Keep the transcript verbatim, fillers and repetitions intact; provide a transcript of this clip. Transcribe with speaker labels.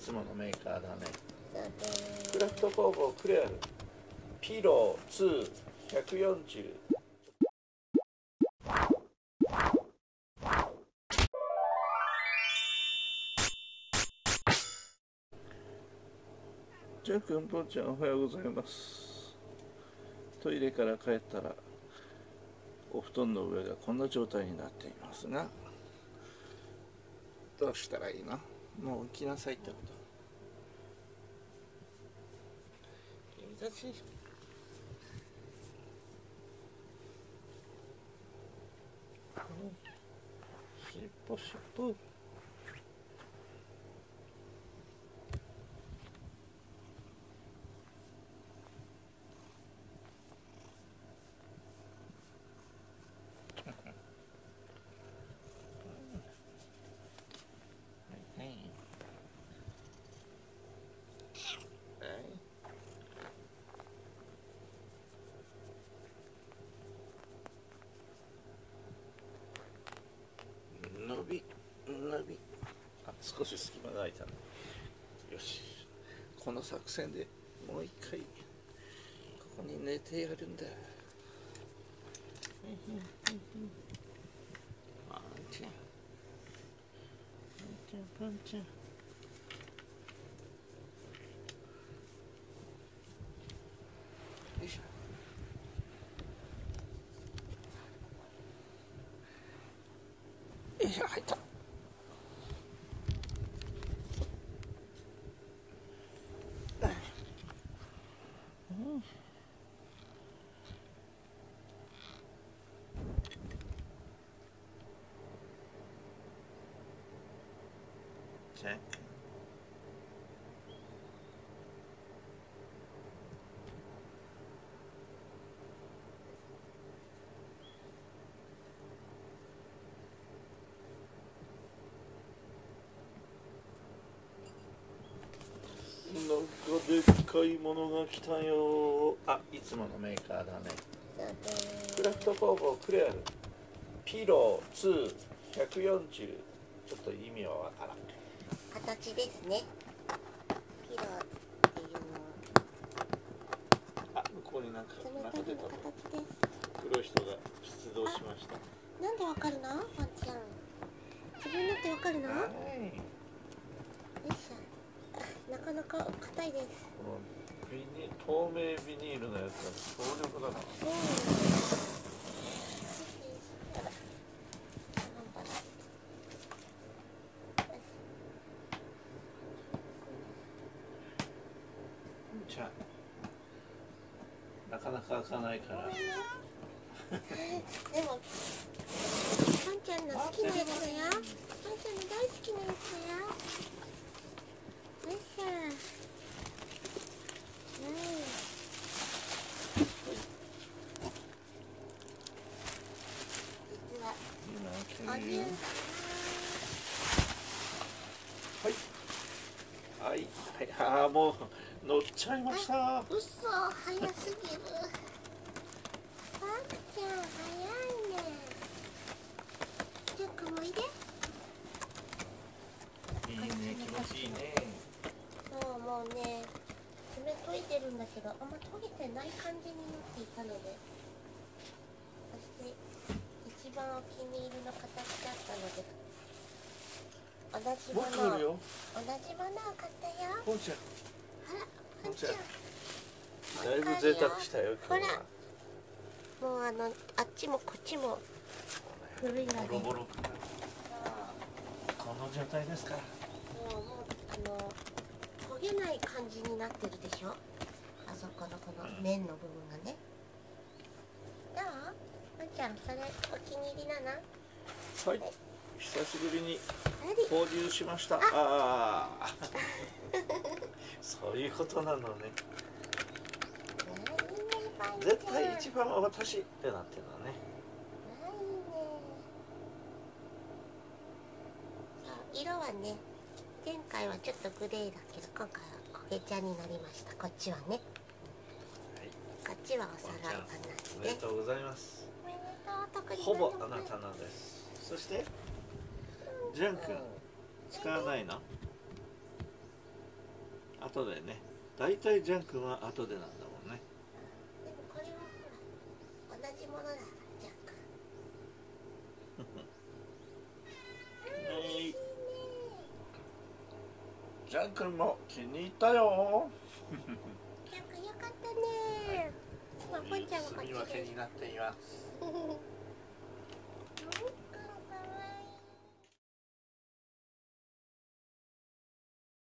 Speaker 1: つものメーカーだね。クラフト工房クレアルピローツーひゃくよんじゅう。ジャン君、ポンちゃん、おはようございます。トイレから帰ったらお布団の上がこんな状態になっていますが、どうしたらいいの？もう起きなさいってこと。君たち、しっぽしっぽ。伸び伸び、あ、少し隙間が空いたね。よし、この作戦でもう一回ここに寝てやるんだ。パンちゃんパンちゃんパンちゃん、よいしょ。よいしょ、入った。うん、チェック。なんかでっかいものが来たよ。あ、いつものメーカーだね。クラフト工房クレアルピローツーひゃくよんじゅう。ちょっと意味はわからん。
Speaker 2: 形ですね。ピローっていうの
Speaker 1: あ、向こうになんか
Speaker 2: その
Speaker 1: なんか出たぞ。
Speaker 2: 形です。
Speaker 1: 黒い人が出動しました。
Speaker 2: なんでわかるの？ワンちゃん。自分だってわかるの？よいしょ。なかなか硬いです。
Speaker 1: このビニ透明ビニールのやつは強力だな。
Speaker 2: うん。
Speaker 1: じゃあなかなか開かないから。
Speaker 2: でもワンちゃんの好きなやつだよ。ワンちゃんの大好きなやつだよ。よいしょ。
Speaker 1: はいはいはい、ああ、もう乗っちゃいました。
Speaker 2: うそ、早すぎる。ワンちゃん早いね。ジャックもいで。
Speaker 1: いいね、気持ちいいね。
Speaker 2: そう、もうね、爪研いでるんだけど、あんま研げてない感じになっていたので、そして一番お気に入りの形だったので、同じものを同じものを買ったよ。
Speaker 1: ポンちゃん、
Speaker 2: あら、ポンちゃん。
Speaker 1: だいぶ贅沢したよ。
Speaker 2: ほら、もうあのあっちもこっちも古いわね。
Speaker 1: ボロボロ。この状態ですから。
Speaker 2: もうもうあの焦げない感じになってるでしょ。あそこのこの面の部分がね。どう？ワンちゃん、それお気に入りなの？
Speaker 1: はい。久しぶりに購入しました。ああそういうことなのね。絶対一番は私ってなってるのね。
Speaker 2: そう、色はね、前回はちょっとグレーだけど今回は焦げ茶になりました。こっちはね、はい、こっちはお皿い話で。
Speaker 1: おめでとうございます。
Speaker 2: おめでとう。特に
Speaker 1: ほぼあなたなんです。そしてジュン君使わないの？ 後でね。だいたいジャン君は後でなんだもんね。
Speaker 2: でもこれはほら同じものだからジャン君。嬉しいね。
Speaker 1: ジャン君も気に入ったよ。
Speaker 2: ジャン君よかったね。まあ、ぽんちゃんがこっちで。
Speaker 1: 住み分けになっています。
Speaker 2: うん